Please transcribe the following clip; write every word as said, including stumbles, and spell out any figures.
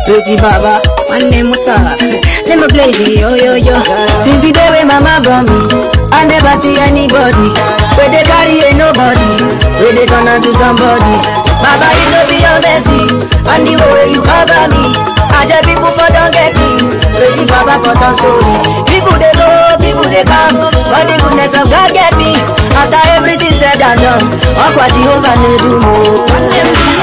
Pretty Baba, one name what's up? Let me play the yo yo yo. Since the day when mama born me, I never see anybody. Where they carry ain't nobody, where they turn out to somebody. Baba, you know be your mercy, and the way you cover me. I just people for don't get me. Pretty Baba for the story. People they go, people they come, but the goodness of God get me. After everything said and done, what Jehovah need do more.